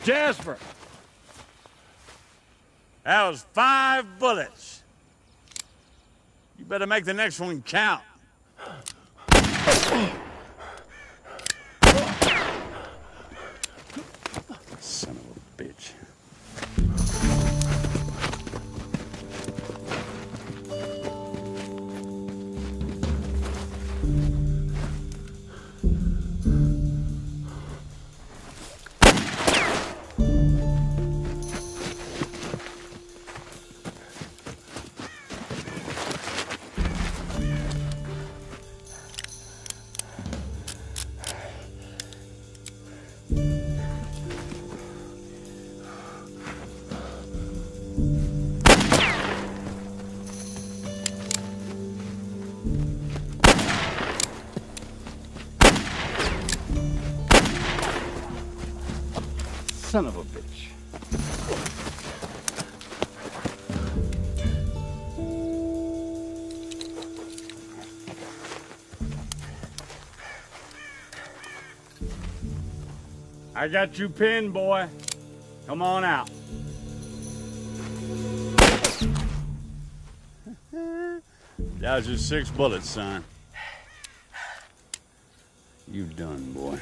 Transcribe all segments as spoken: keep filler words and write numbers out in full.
Jasper! That was five bullets. You better make the next one count. Son of a bitch. Son of a bitch. I got you pinned, boy. Come on out. That was just six bullets, son. You done, boy.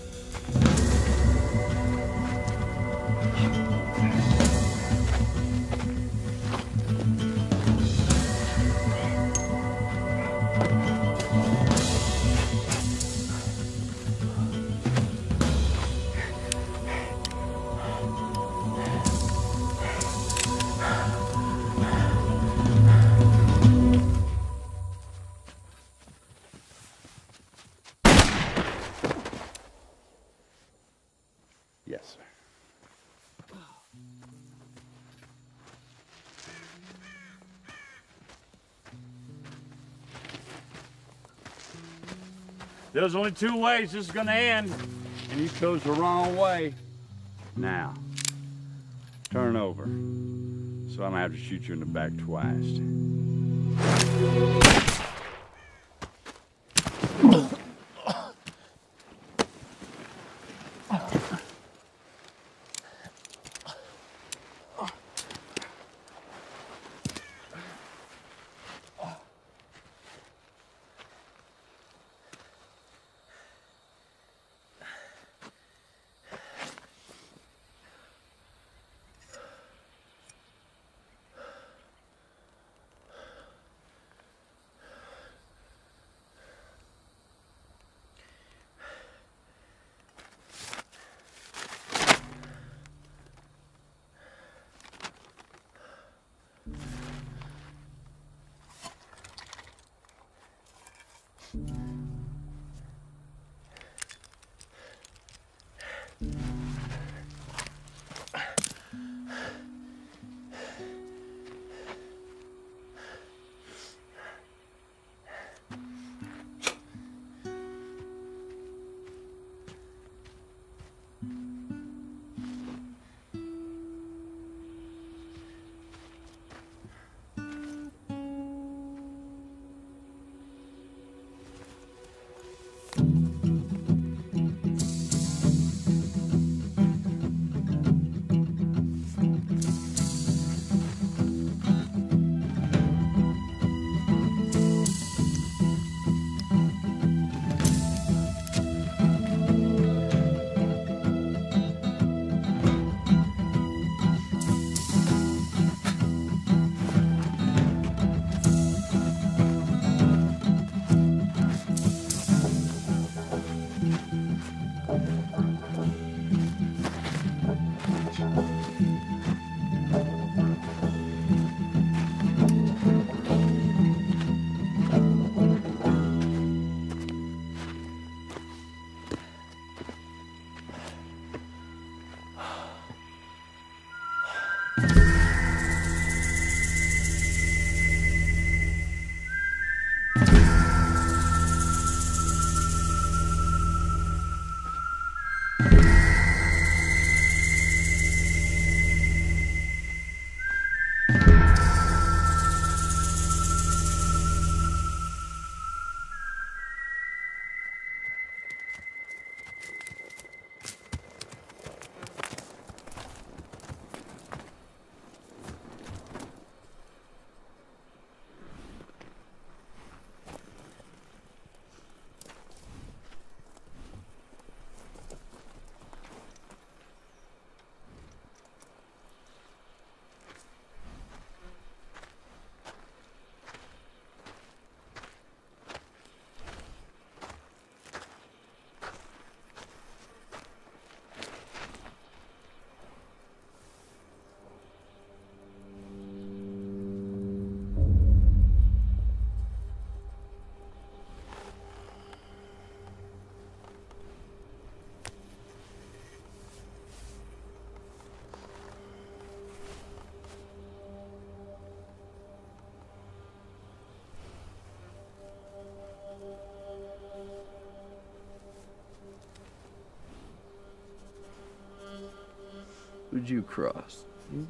Yes, sir. There's only two ways this is gonna end, and you chose the wrong way. Now, turn over, so I'm gonna have to shoot you in the back twice. would you cross? Hmm?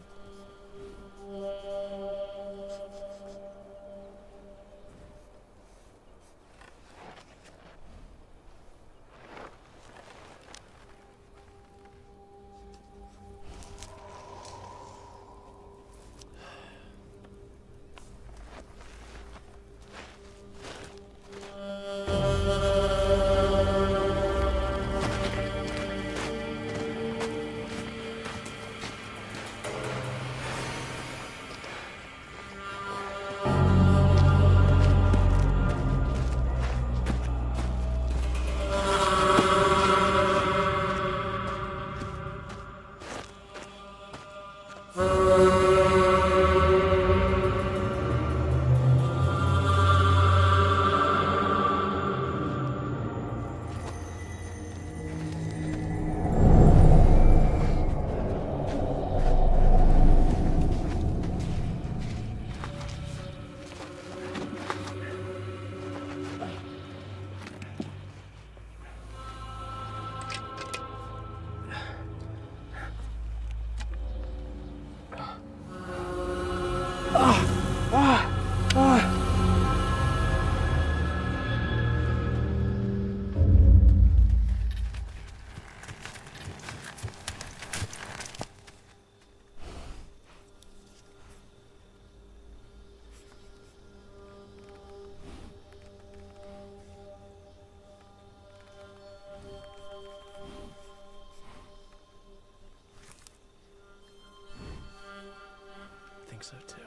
I think so too.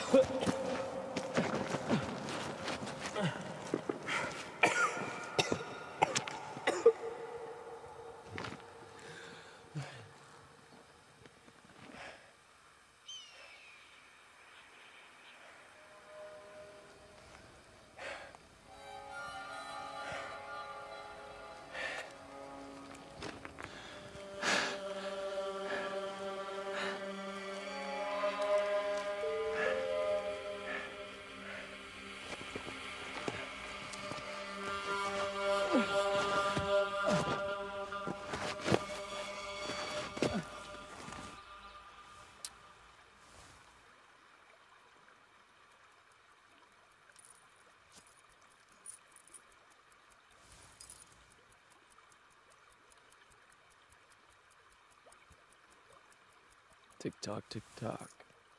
Tick tock, tick tock.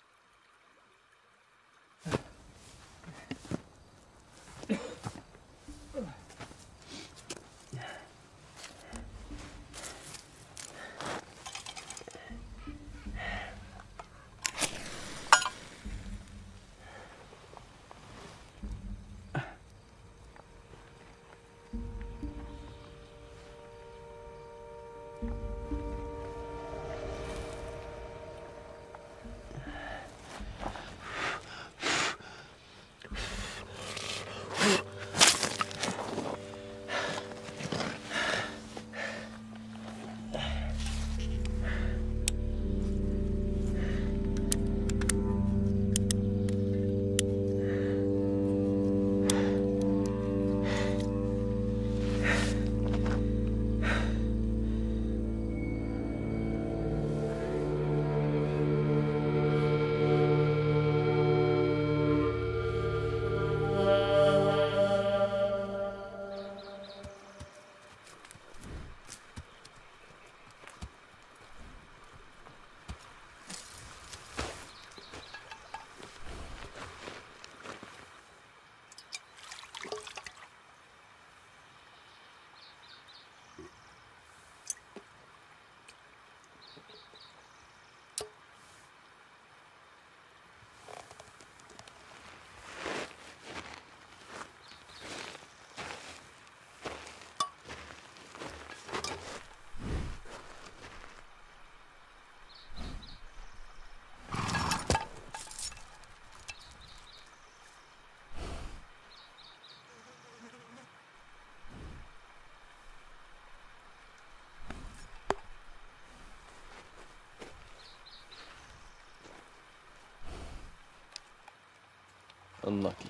Unlucky.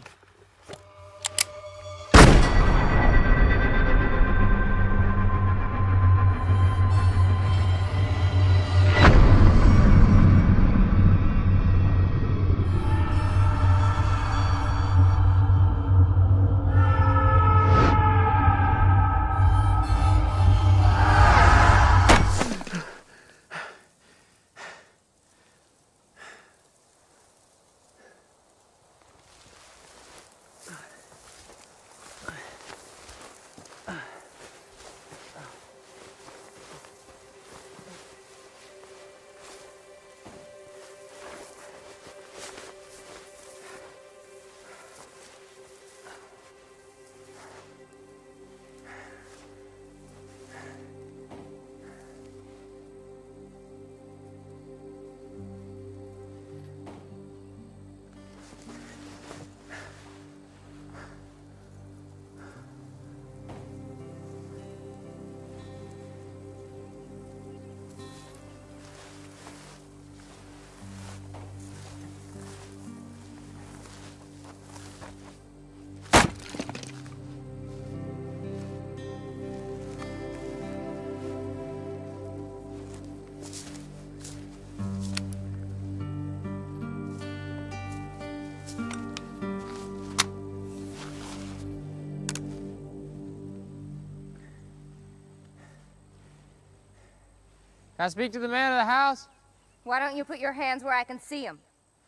Can I speak to the man of the house? Why don't you put your hands where I can see them?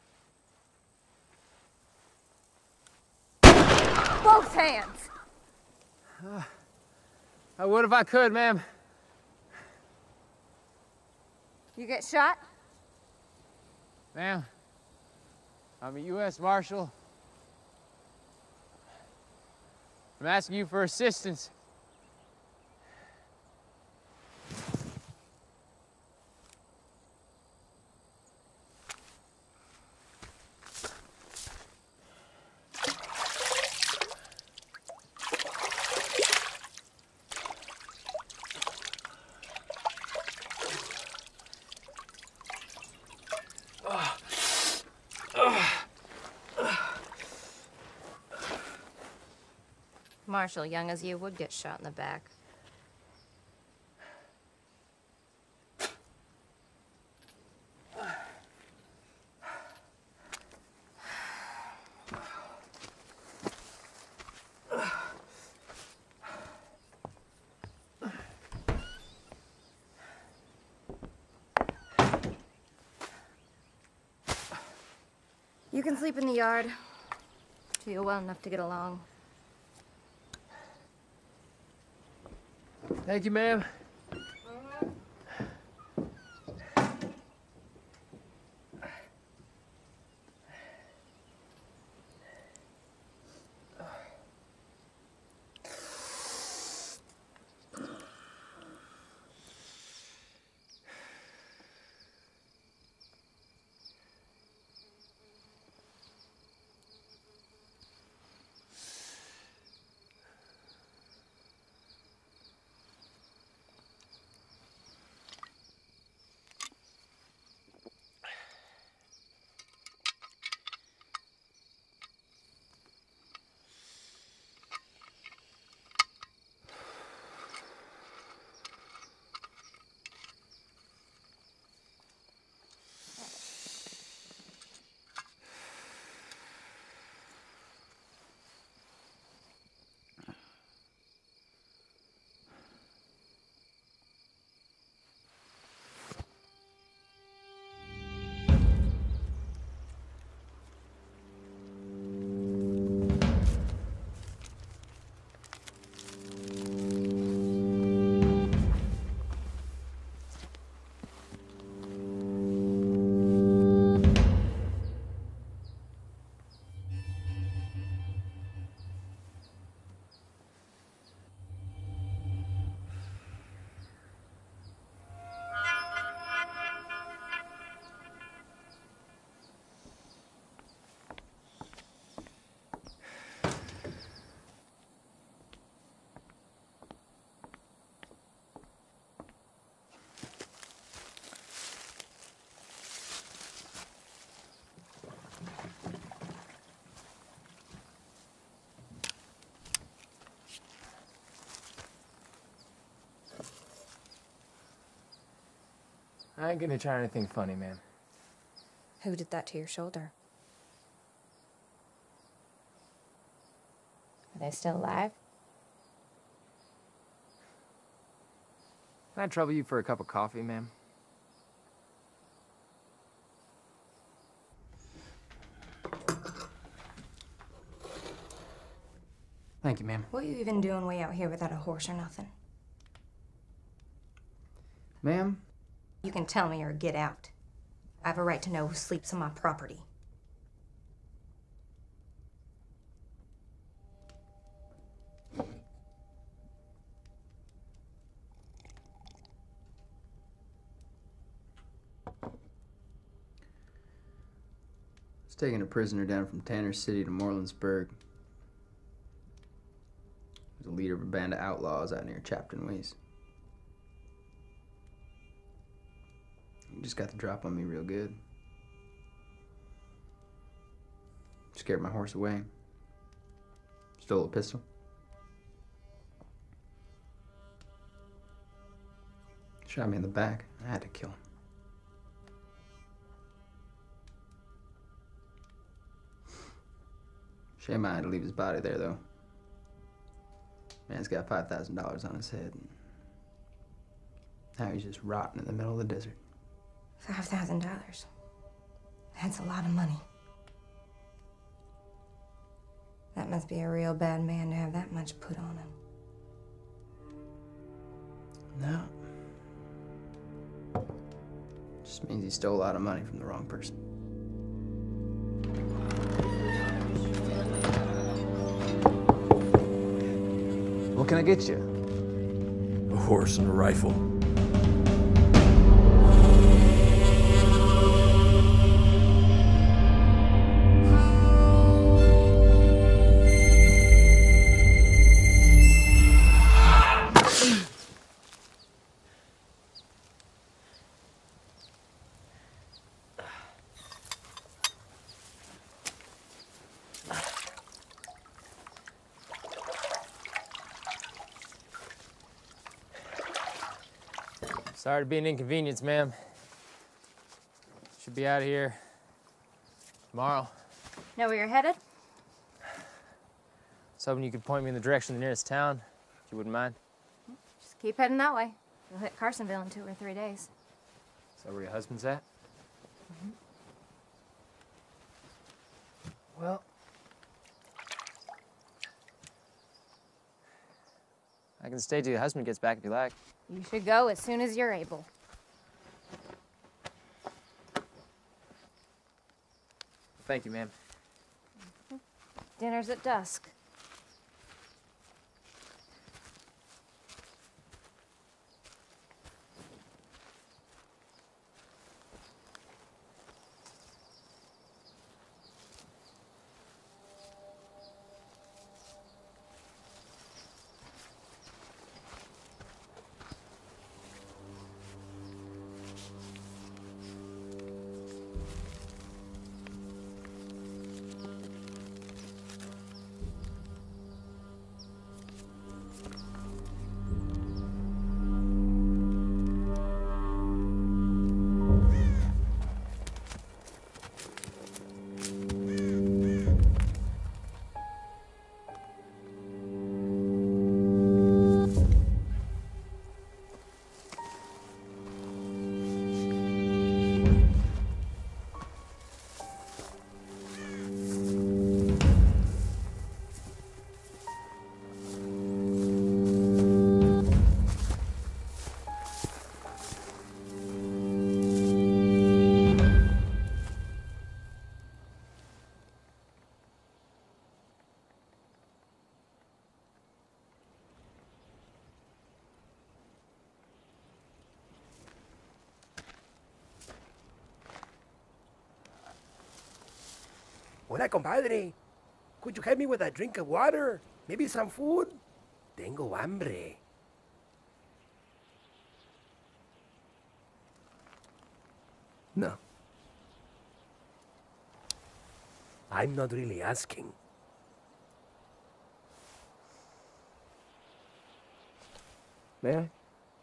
Both hands! Uh, I would if I could, ma'am. You get shot? Ma'am, I'm a U S Marshal. I'm asking you for assistance. Marshal, young as you, would get shot in the back. You can sleep in the yard till you're well enough to get along. Thank you, ma'am. I ain't gonna try anything funny, ma'am. Who did that to your shoulder? Are they still alive? Can I trouble you for a cup of coffee, ma'am? Thank you, ma'am. What are you even doing way out here without a horse or nothing? Ma'am? You can tell me or get out. I have a right to know who sleeps on my property. It's taking a prisoner down from Tanner City to Morlandsburg. He's a leader of a band of outlaws out near Chapton Ways. He just got the drop on me real good. Scared my horse away. Stole a pistol. Shot me in the back. I had to kill him. Shame I had to leave his body there, though. Man's got five thousand dollars on his head. And now he's just rotting in the middle of the desert. Five thousand dollars. That's a lot of money. That must be a real bad man to have that much put on him. No. Just means he stole a lot of money from the wrong person. can I get you? A horse and a rifle. Sorry to be an inconvenience, ma'am. Should be out of here tomorrow. Know where you're headed? Was hoping you could point me in the direction of the nearest town, if you wouldn't mind. Just keep heading that way. You'll hit Carsonville in two or three days. Is that where your husband's at? Mm-hmm. Well, I can stay till your husband gets back if you like. You should go as soon as you're able. Thank you, ma'am. Dinner's at dusk. Hola, compadre. Could you help me with a drink of water? Maybe some food? Tengo hambre. No. I'm not really asking. May I?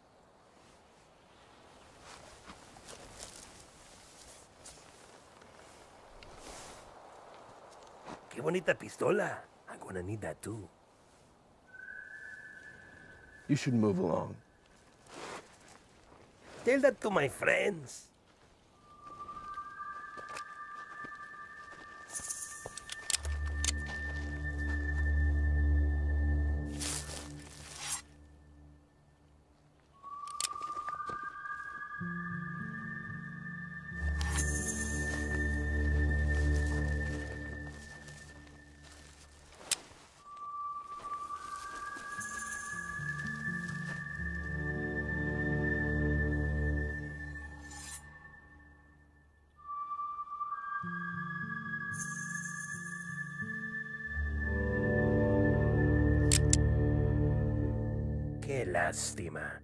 Qué bonita pistola. I'm gonna need that too. You should move along. Tell that to my friends. Qué lástima.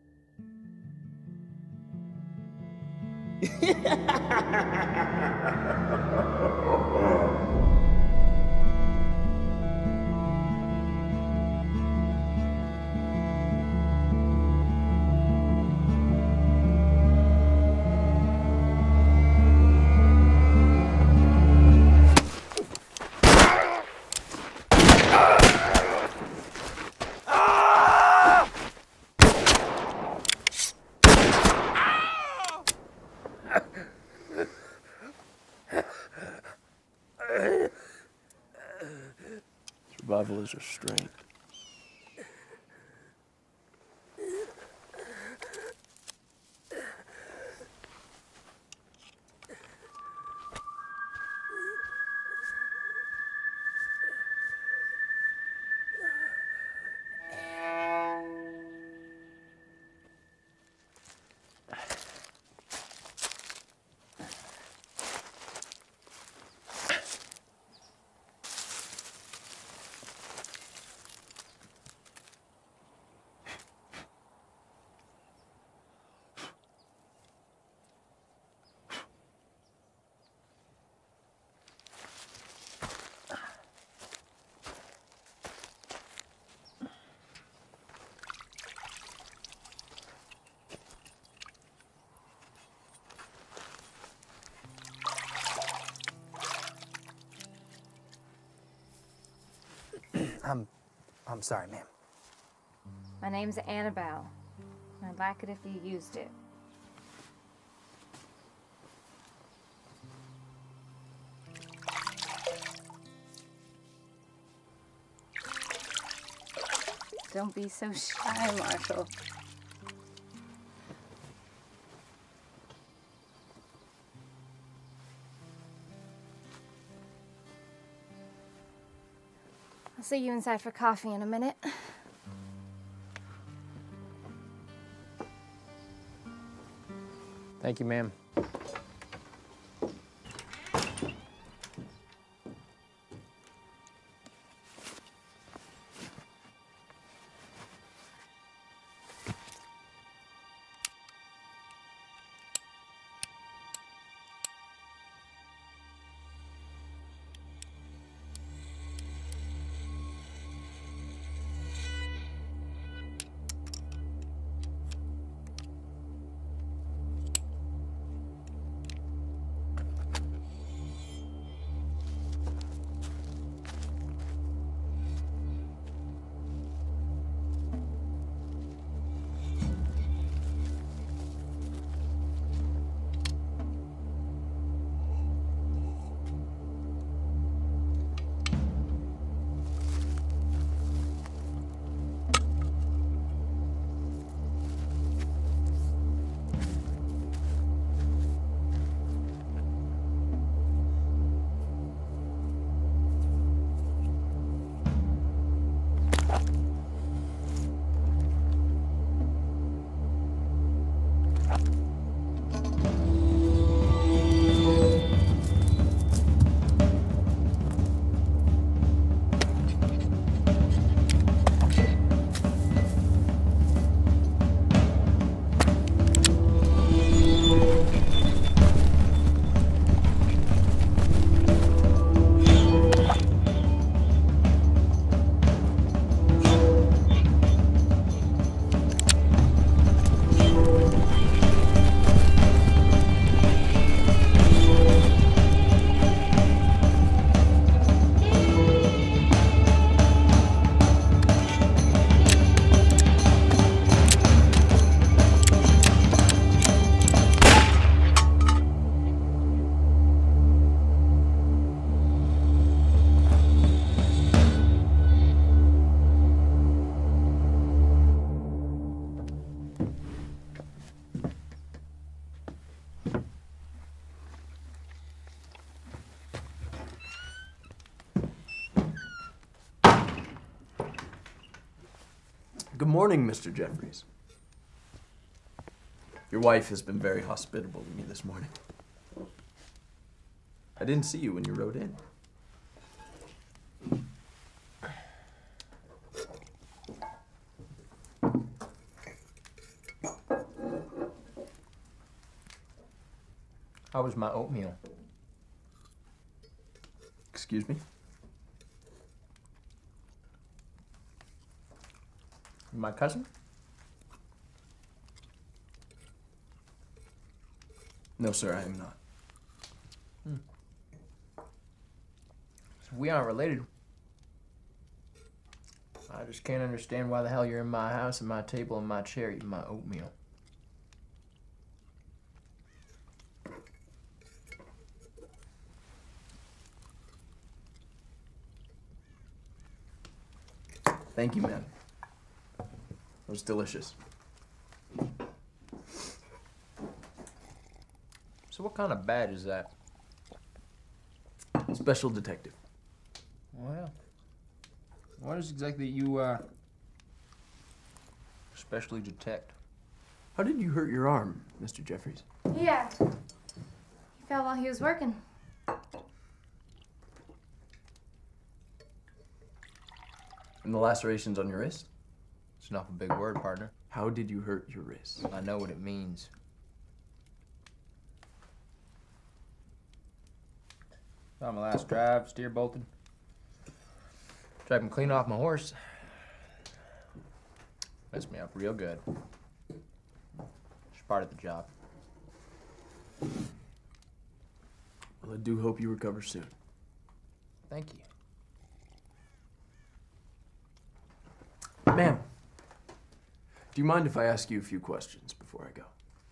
Survival is restraint. I'm, I'm sorry, ma'am. My name's Annabelle. I'd like it if you used it. Don't be so shy, Marshall. I'll see you inside for coffee in a minute. Thank you, ma'am. Good morning, Mister Jeffries. Your wife has been very hospitable to me this morning. I didn't see you when you rode in. How was my oatmeal? Excuse me? My cousin? No, sir, I am not. Hmm. So we aren't related. I just can't understand why the hell you're in my house and my table and my chair eating my oatmeal. Thank you, man. It was delicious. So what kind of badge is that? Special detective. Well, what is exactly you, uh, specially detect? How did you hurt your arm, Mister Jeffries? Yeah. He fell while he was working. And the lacerations on your wrist? It's not a big word, partner. How did you hurt your wrist? I know what it means. On my last drive, steer bolted. Dragged him clean off my horse. Messed me up real good. Just part of the job. Well, I do hope you recover soon. Thank you. Ma'am, do you mind if I ask you a few questions before I go?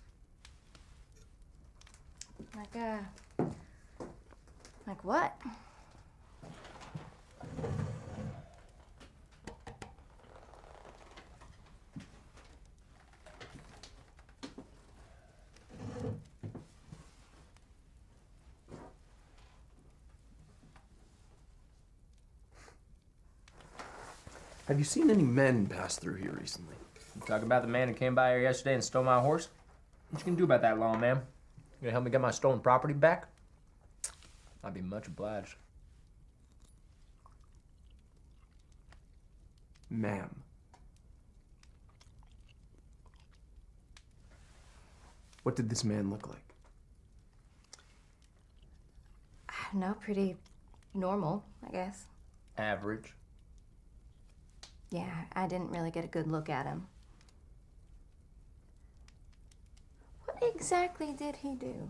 Like, uh. Like what? Have you seen any men pass through here recently? You talking about the man who came by here yesterday and stole my horse? What you gonna do about that, lawman? You gonna help me get my stolen property back? I'd be much obliged. Ma'am. What did this man look like? I don't know, pretty normal, I guess. Average. Yeah, I didn't really get a good look at him. What exactly did he do?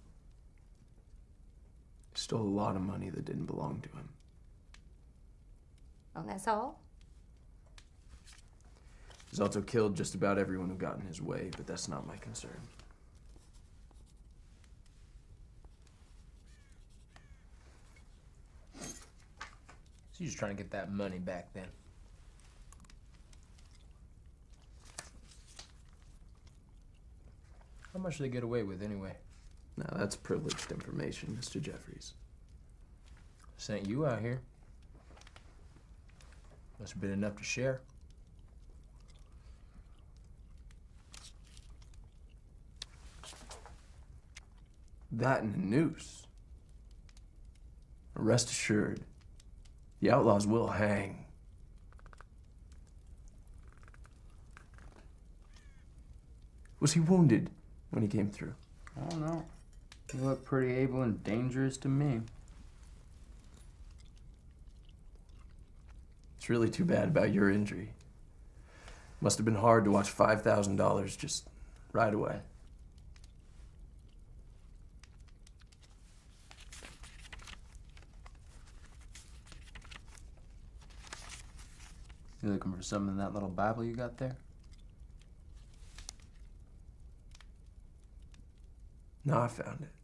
Stole a lot of money that didn't belong to him. Oh, that's all? He's also killed just about everyone who got in his way, but that's not my concern. So you're just trying to get that money back then? How much did they get away with anyway? Now that's privileged information, Mister Jeffries. Sent you out here. Must have been enough to share. That and a noose. Rest assured, the outlaws will hang. Was he wounded when he came through? I don't know. You look pretty able and dangerous to me. It's really too bad about your injury. Must have been hard to watch five thousand dollars just ride away. You looking for something in that little Bible you got there? No, I found it.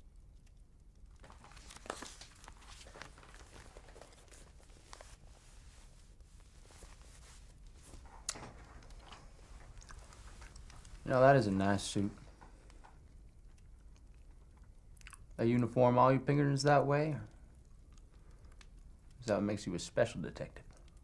You know, that is a nice suit. A uniform all your fingers that way? Or is that what makes you a special detective?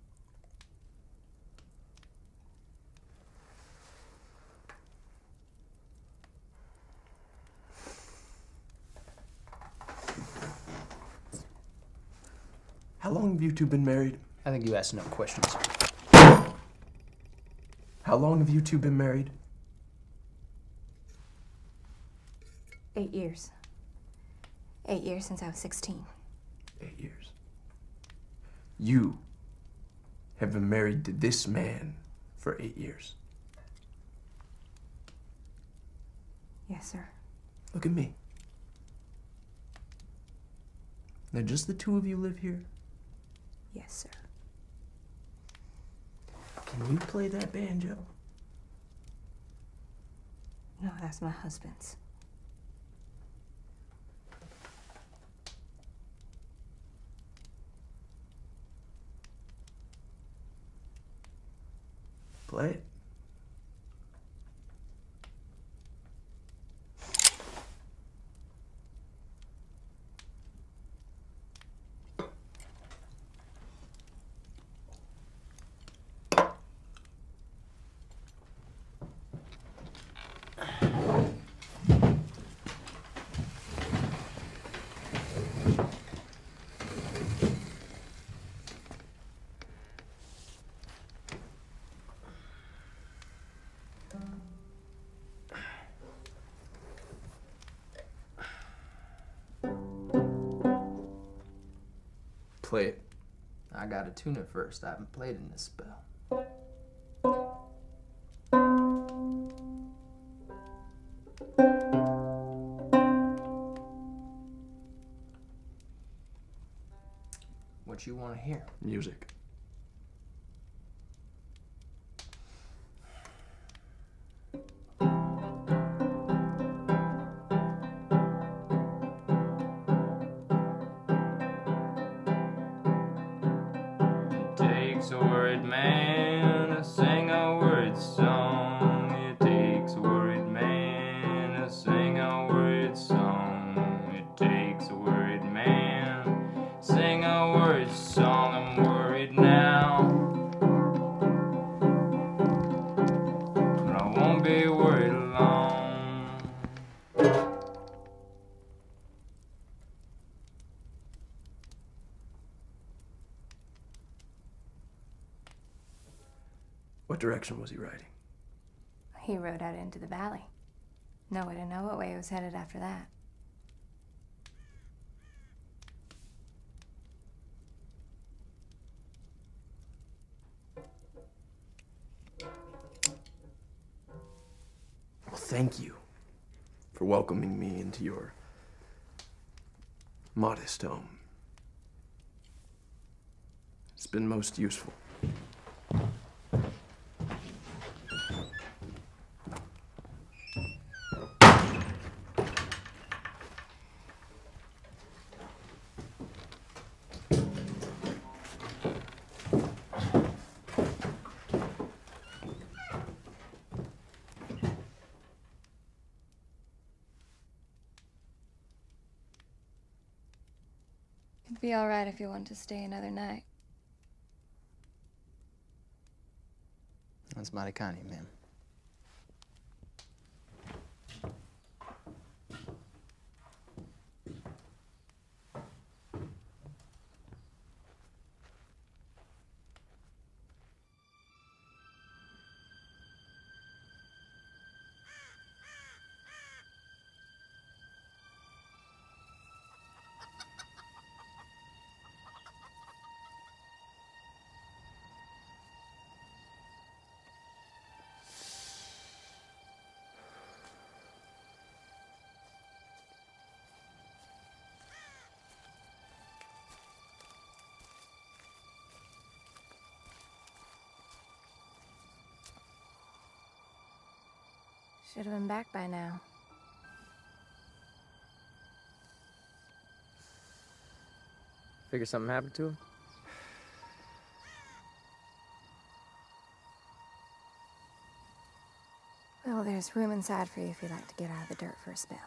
How long have you two been married? I think you asked enough questions. How long have you two been married? Eight years. Eight years since I was sixteen. Eight years. You have been married to this man for eight years. Yes, sir. Look at me. Now, just the two of you live here? Yes, sir. Can you play that banjo? No, that's my husband's. Play it. Play it. I gotta tune it first. I haven't played in this spell. What you want to hear? Music. takes a worried man to sing a worried song. It takes a worried man to sing a worried song. It takes a worried man sing a worried song. I'm worried now, but I won't be worried long. What direction was he riding? He rode out into the valley. No way to know what way he was headed after that. Well, thank you for welcoming me into your modest home. It's been most useful. It'd be all right if you want to stay another night. That's mighty kind of you, ma'am. Should have been back by now. Figure something happened to him? Well, there's room inside for you if you'd like to get out of the dirt for a spell.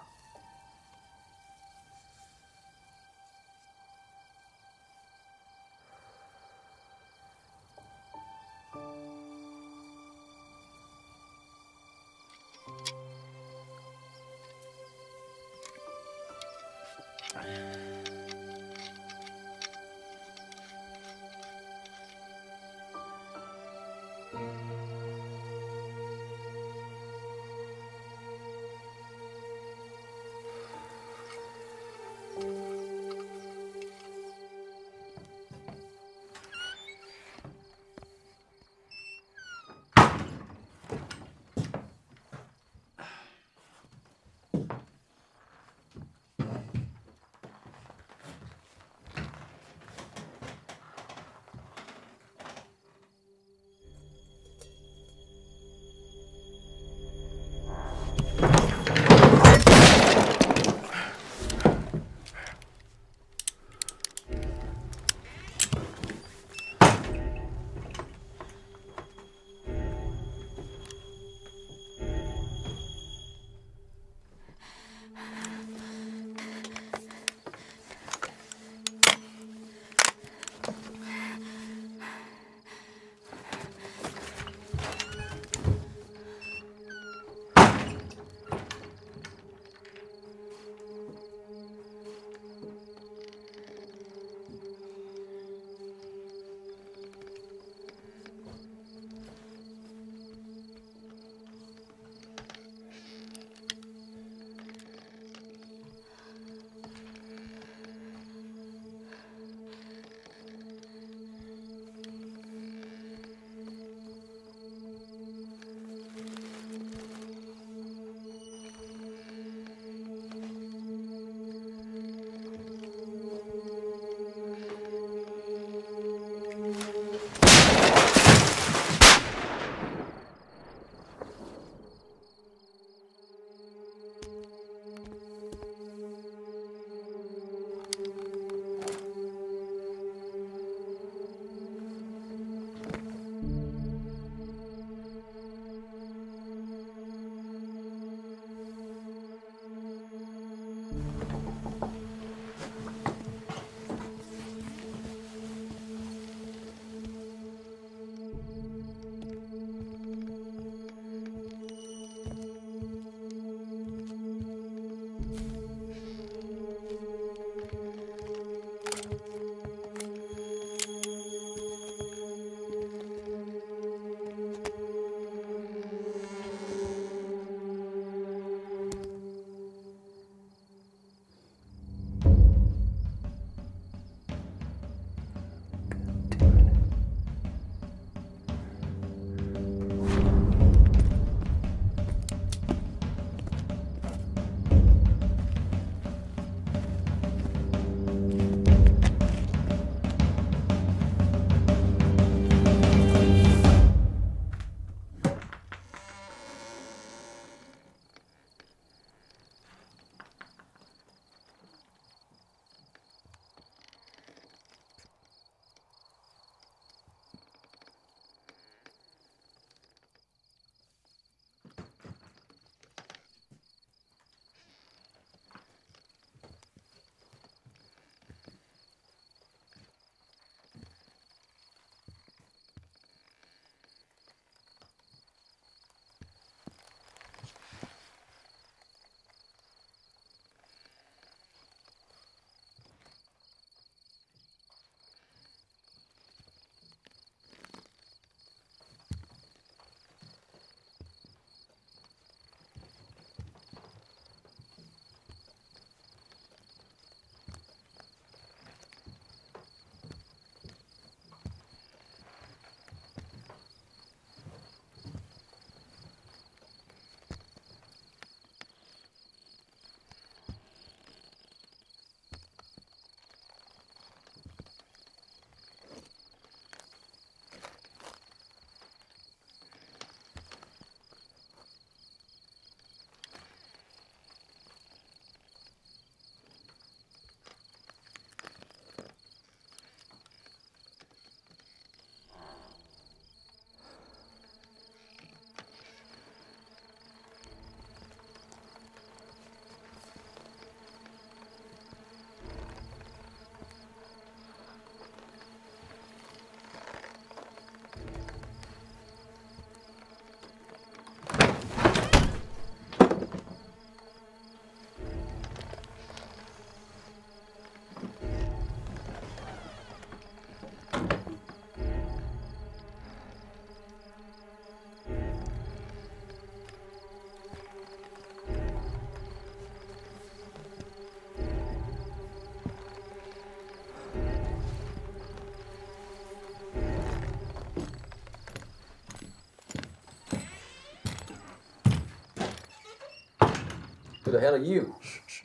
the hell are you?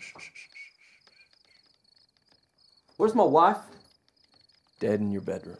Where's my wife? Dead in your bedroom.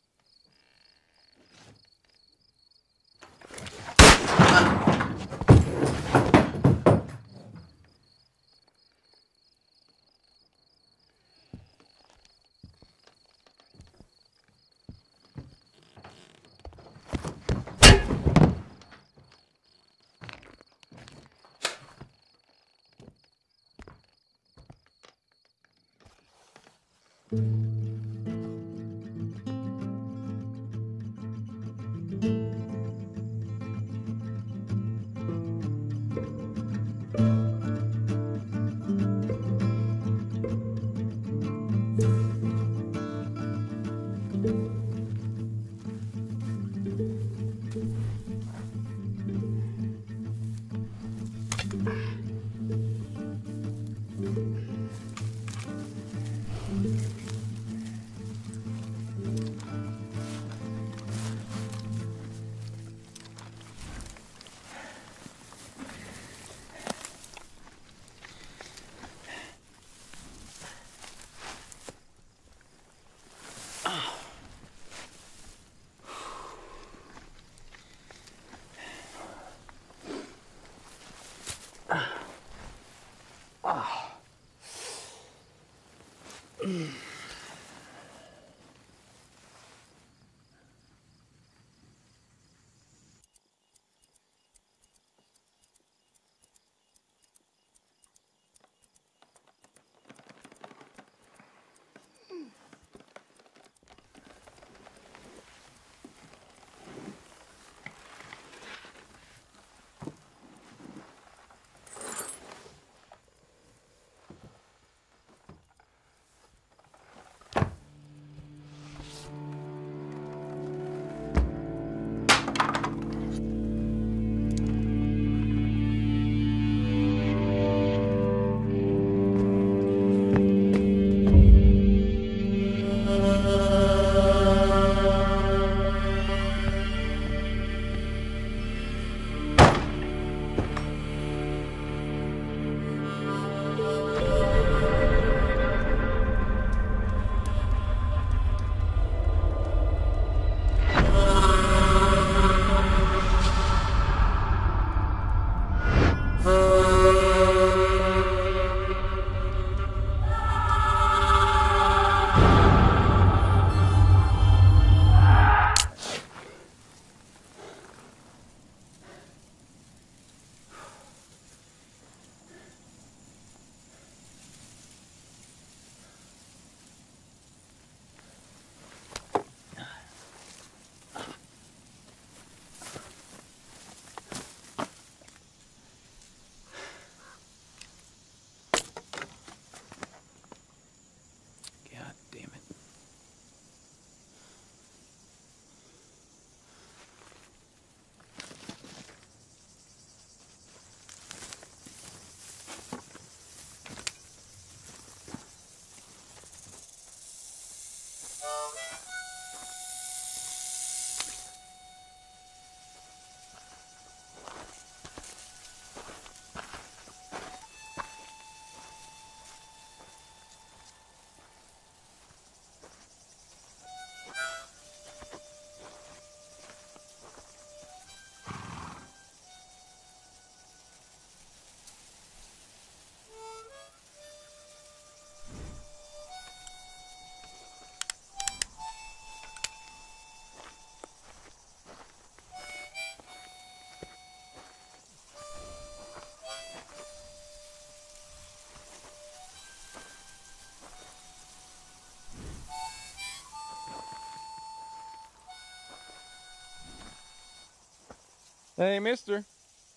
Hey, mister.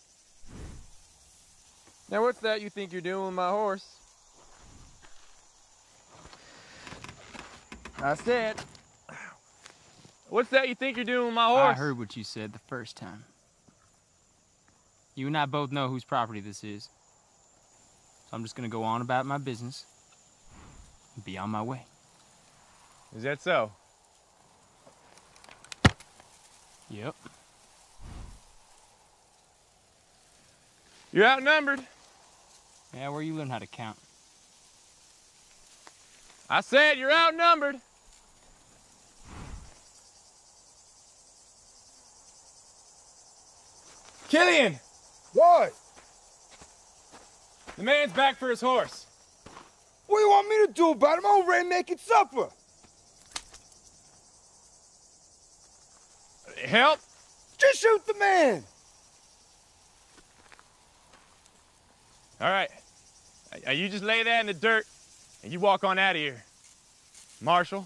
Now what's that you think you're doing with my horse? I said, what's that you think you're doing with my horse? I heard what you said the first time. You and I both know whose property this is. So I'm just gonna go on about my business and be on my way. Is that so? Yep. You're outnumbered. Yeah, where you learn how to count? I said you're outnumbered. Killian! What? The man's back for his horse. What do you want me to do about him? I'm already making supper. Help? Just shoot the man. All right. Now you just lay that in the dirt and you walk on out of here. Marshal.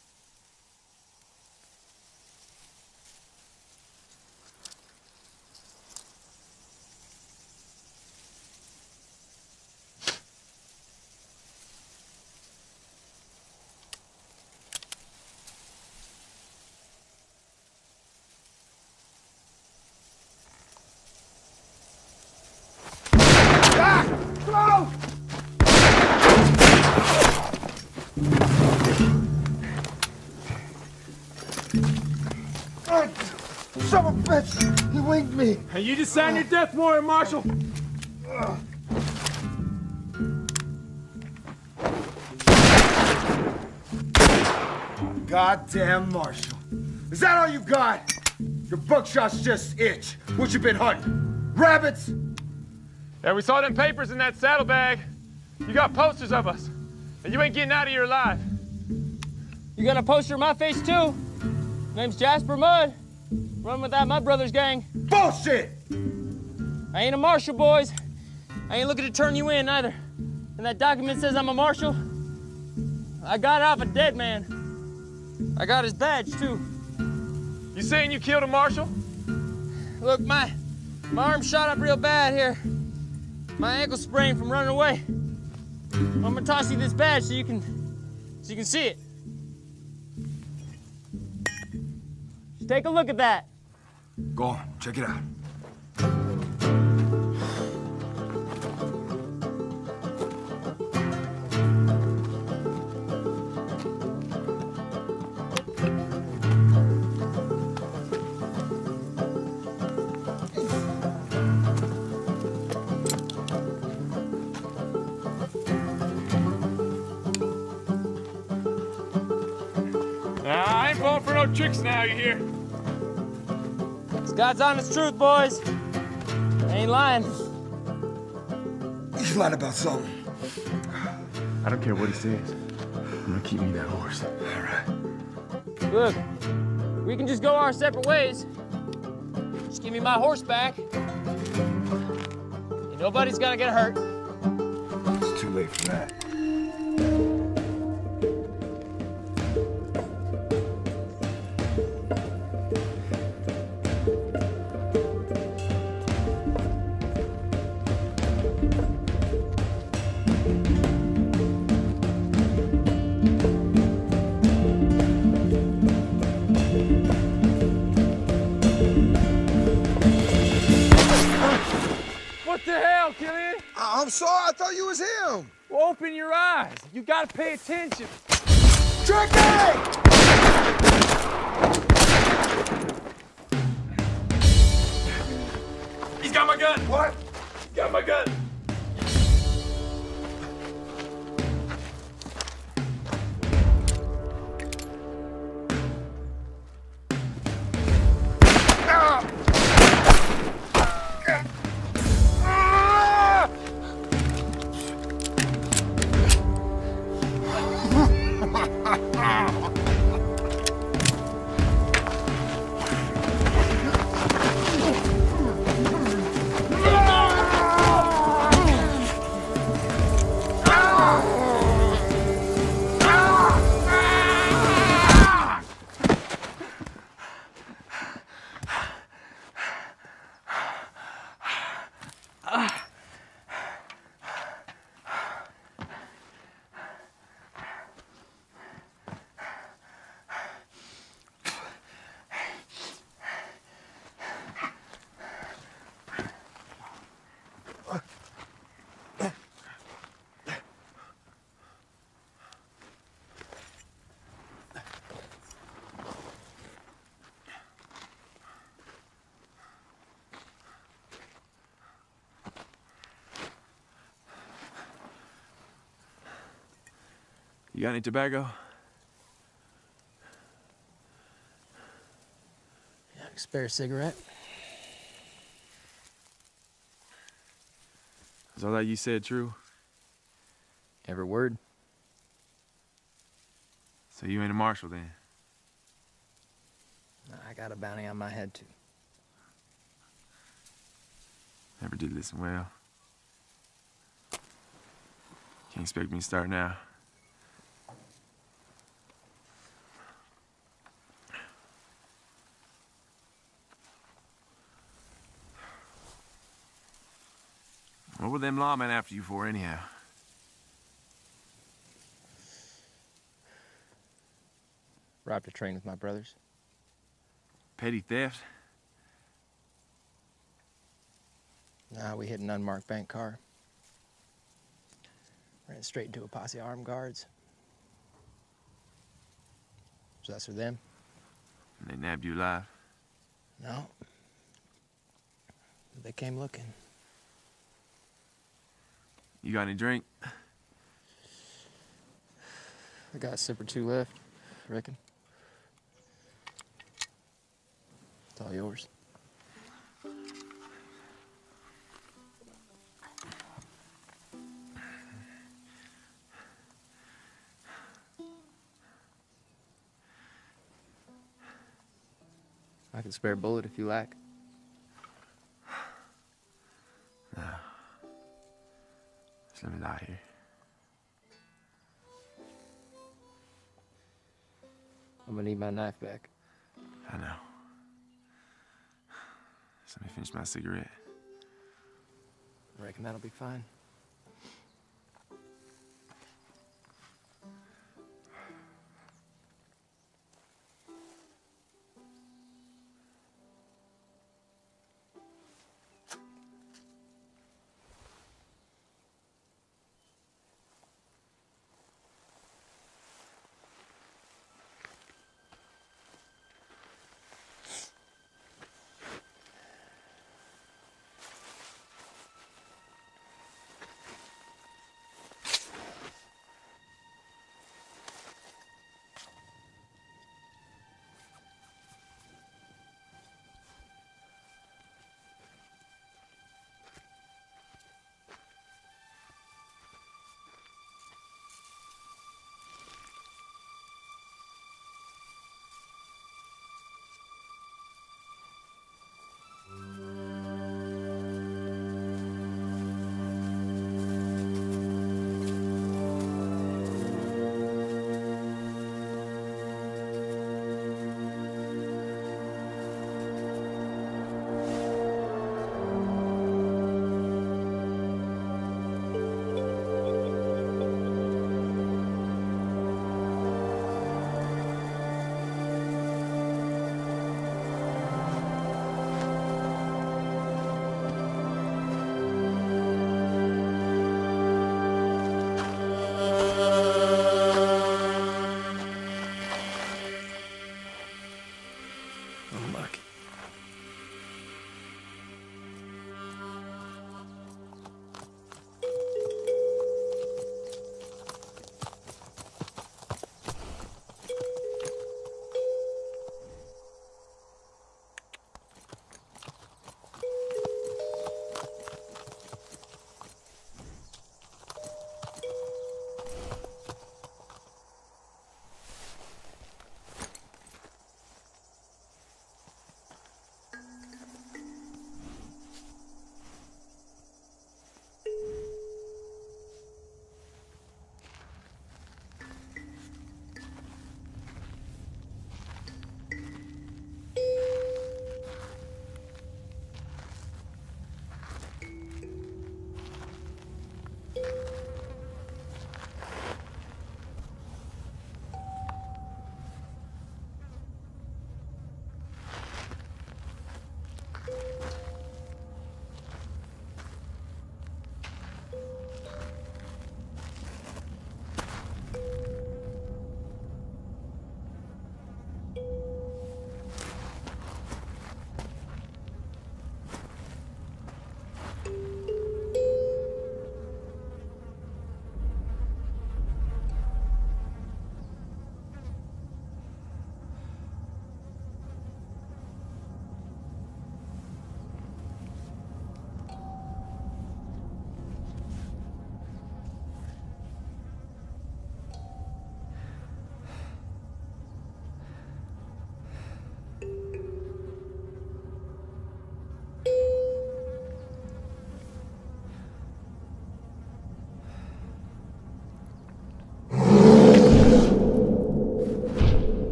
Son of a bitch! He winged me! And you just signed your death warrant, Marshal. Goddamn Marshal. Is that all you got? Your buckshots just itch. What you been hunting? Rabbits? Yeah, we saw them papers in that saddlebag. You got posters of us. And you ain't getting out of here alive. You got a poster of my face too? Name's Jasper Mudd. Run with that, my brother's gang. Bullshit! I ain't a marshal, boys. I ain't looking to turn you in either. And that document says I'm a marshal. I got it off a dead man. I got his badge too. You saying you killed a marshal? Look, my my arm shot up real bad here. My ankle sprained from running away. I'm gonna toss you this badge so you can so you can see it. Just take a look at that. Go on, check it out. Nah, I ain't falling for no tricks now, you hear? It's God's honest truth, boys. I ain't lying. He's lying about something. I don't care what he says. I'm gonna keep me that horse. All right. Look, we can just go our separate ways. Just give me my horse back. And nobody's gonna get hurt. It's too late for that. What the hell, Killian? I'm sorry, I thought you was him. Well, open your eyes. You gotta pay attention. Tricky! He's got my gun. What? He's got my gun. You got any tobacco? Yeah, I can spare a cigarette. Is all that you said true? Every word. So you ain't a marshal then? I got a bounty on my head, too. Never did listen well. Can't expect me to start now. What were them lawmen after you for, anyhow? Robbed a train with my brothers. Petty theft? Nah, we hit an unmarked bank car. Ran straight into a posse of armed guards. So that's for them? And they nabbed you alive? No. They came looking. You got any drink? I got a sip or two left, I reckon. It's all yours. I can spare a bullet if you like. No. Just let me lie here. I'm gonna need my knife back. I know. Just let me finish my cigarette. I reckon that'll be fine.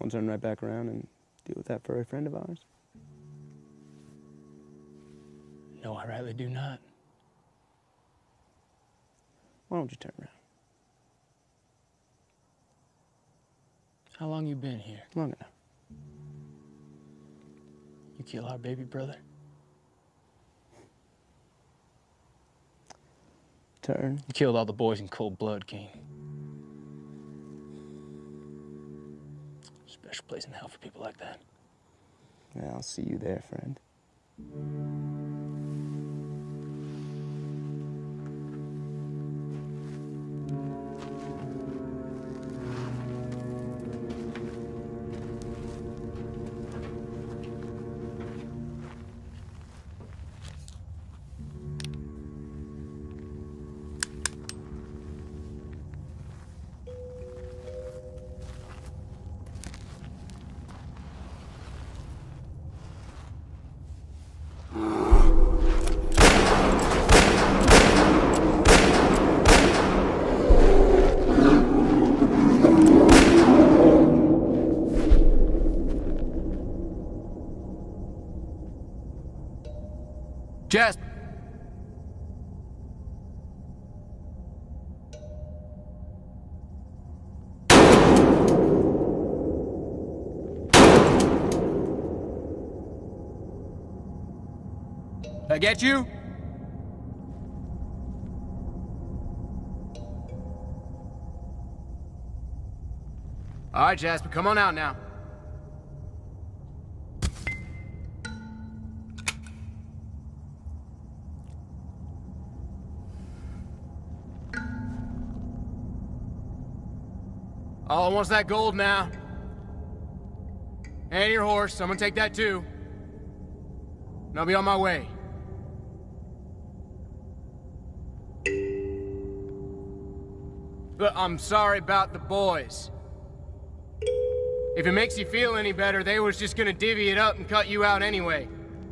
We'll turn right back around and deal with that furry friend of ours. No, I rightly do not. Why don't you turn around? How long you been here? Long enough. You kill our baby brother? Turn. You killed all the boys in cold blood, King. Special place in hell for people like that. Yeah, I'll see you there, friend. Jess! Did I get you? All right, Jasper, come on out now. All I want's that gold now. And your horse. I'm gonna take that too. And I'll be on my way. But I'm sorry about the boys. If it makes you feel any better, they was just gonna divvy it up and cut you out anyway.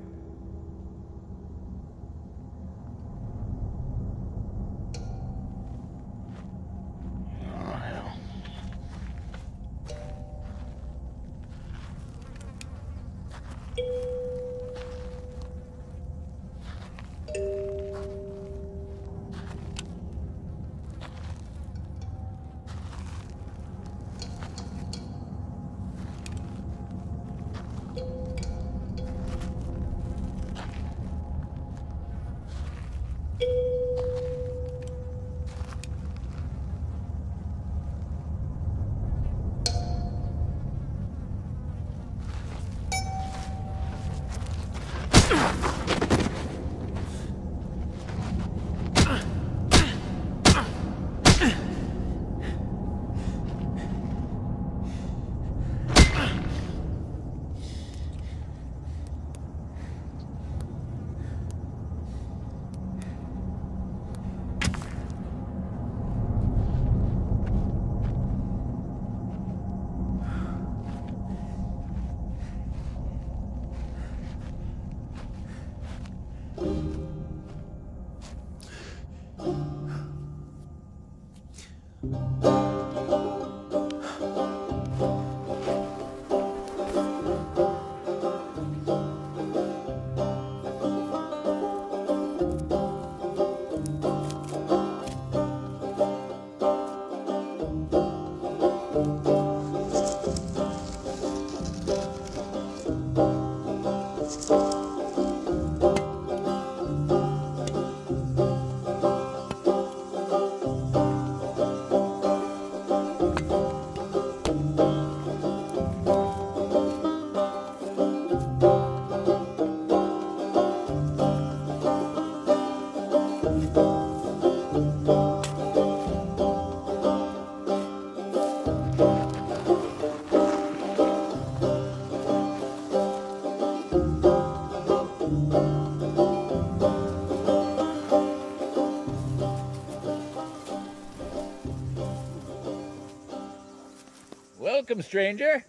Welcome, stranger.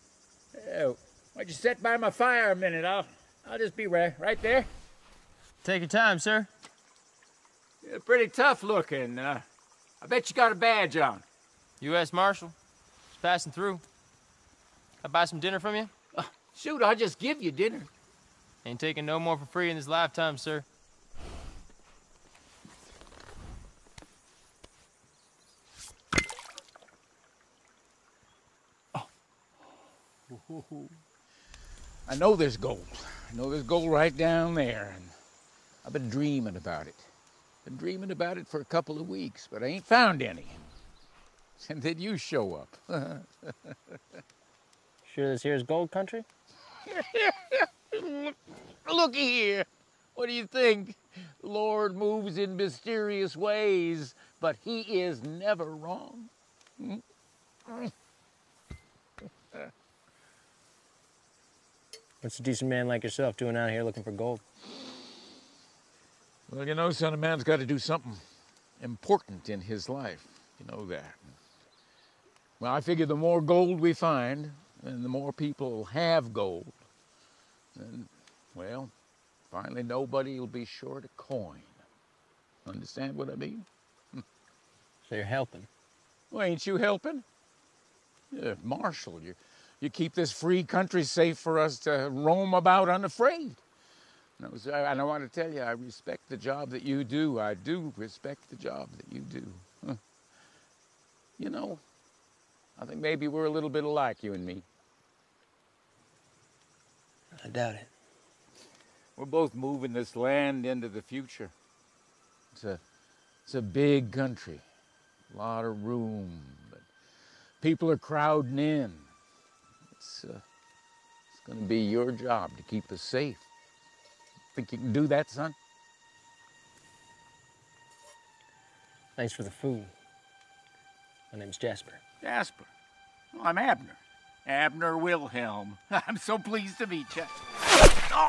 Uh, why'd you sit by my fire a minute? I'll, I'll just be right, right there. Take your time, sir. You're pretty tough looking. Uh, I bet you got a badge on. U S Marshal. Just passing through. I buy some dinner from you? Uh, shoot, I'll just give you dinner. Ain't taking no more for free in this lifetime, sir. I know there's gold. I know there's gold right down there, and I've been dreaming about it. Been dreaming about it for a couple of weeks, but I ain't found any. And then you show up. Sure this here's gold country? Looky here. What do you think? The Lord moves in mysterious ways, but he is never wrong. What's a decent man like yourself doing out here looking for gold? Well, you know, son, a man's got to do something important in his life. You know that. Well, I figure the more gold we find, and the more people have gold, then, well, finally nobody will be short a coin. Understand what I mean? So you're helping? Well, ain't you helping? Yeah, Marshal, you, you keep this free country safe for us to roam about unafraid. No, sir, and I want to tell you, I respect the job that you do. I do respect the job that you do. Huh. You know, I think maybe we're a little bit alike, you and me. I doubt it. We're both moving this land into the future. It's a, it's a big country, a lot of room, but people are crowding in. It's, uh, it's going to be your job to keep us safe. Think you can do that, son? Thanks for the food. My name's Jasper. Jasper. Well, I'm Abner. Abner Wilhelm. I'm so pleased to meet you. Oh.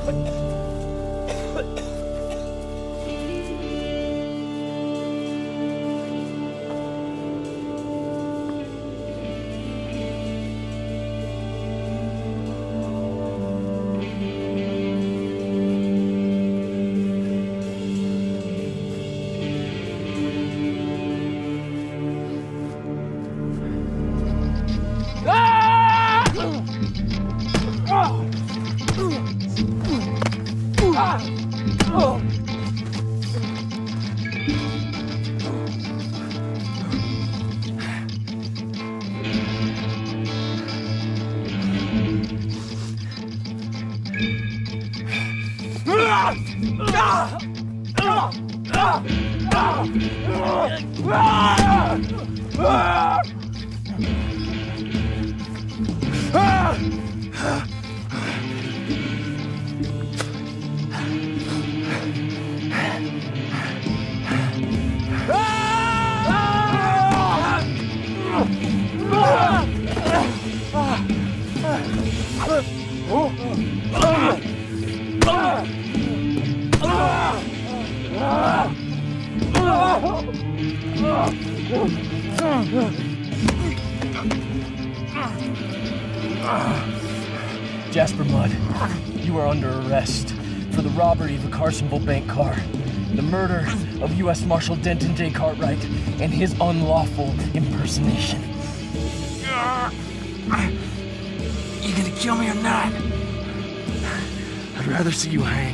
Jasper Mudd, you are under arrest for the robbery of a Carsonville bank car, the murder of U S Marshal Denton J. Cartwright, and his unlawful impersonation. You gonna kill me or not? I'd rather see you hang.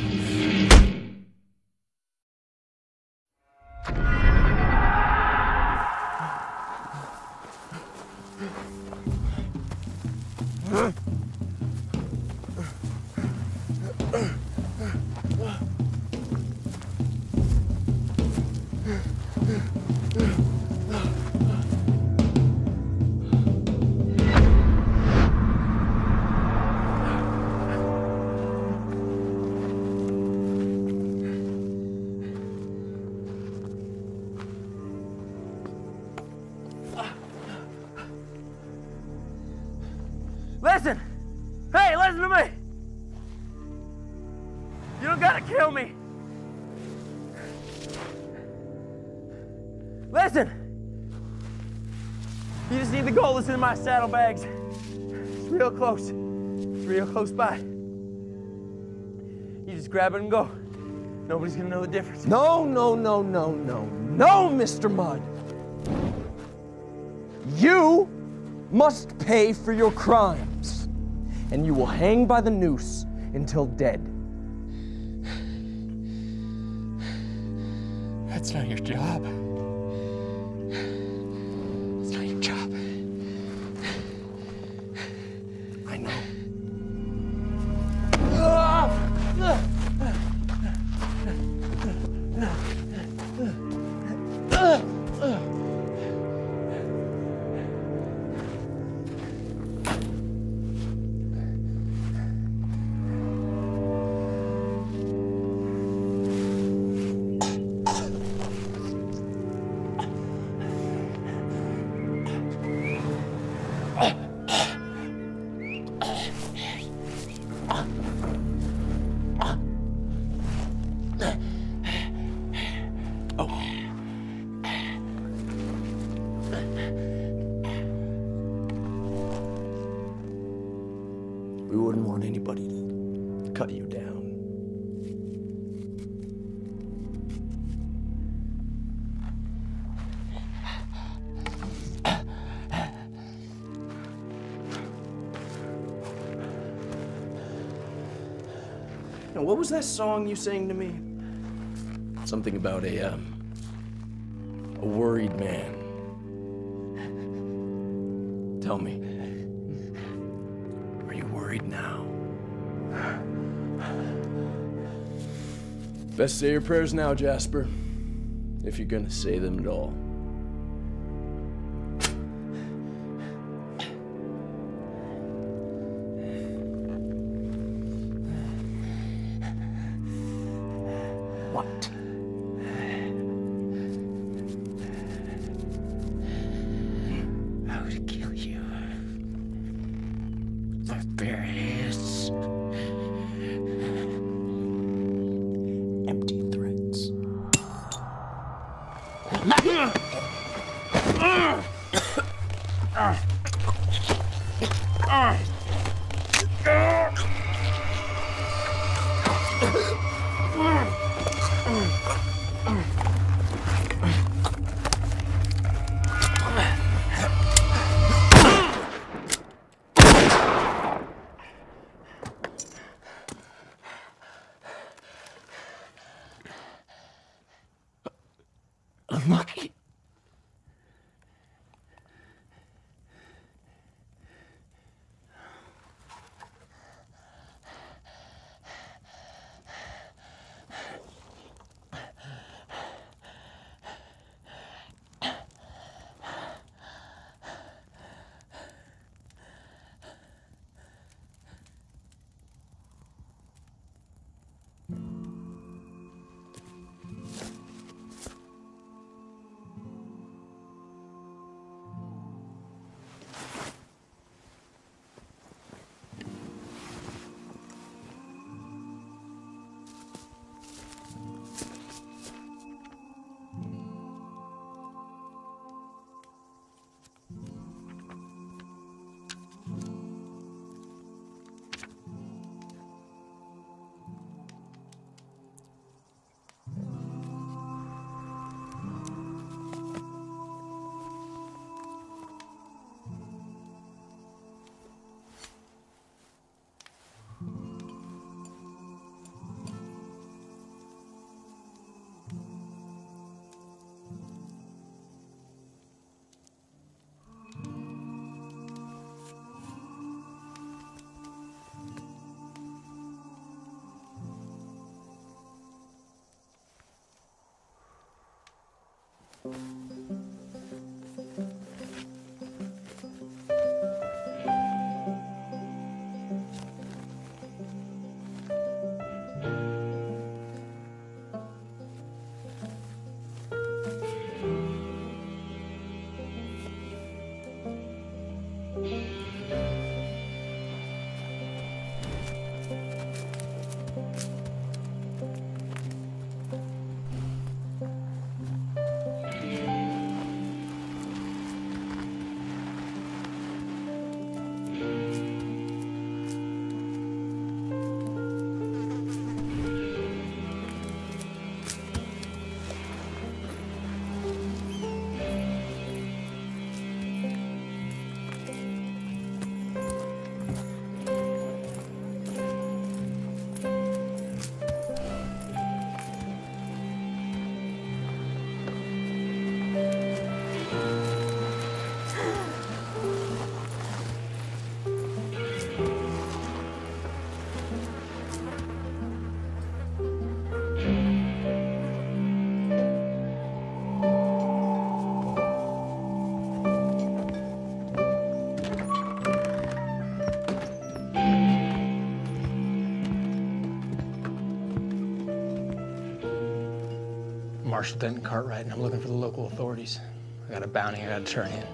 Listen! Hey, listen to me! You don't gotta kill me! Listen! You just need the gold that's in my saddlebags. It's real close. It's real close by. You just grab it and go. Nobody's gonna know the difference. No, no, no, no, no, no, Mister Mudd. You must pay for your crimes, and you will hang by the noose until dead. That's not your job. It's not your job. I know. We wouldn't want anybody to cut you down. Now, what was that song you sang to me? Something about a, um, a worried man. Tell me, are you worried now? Best say your prayers now, Jasper, if you're gonna say them at all. What? I would kill you. Barbarians. Unlucky. Marshall Denton Cartwright, and I'm looking for the local authorities. I got a bounty I gotta turn in.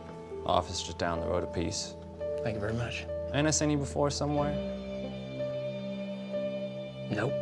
Office just down the road a piece. Thank you very much. Ain't I seen you before somewhere? Nope.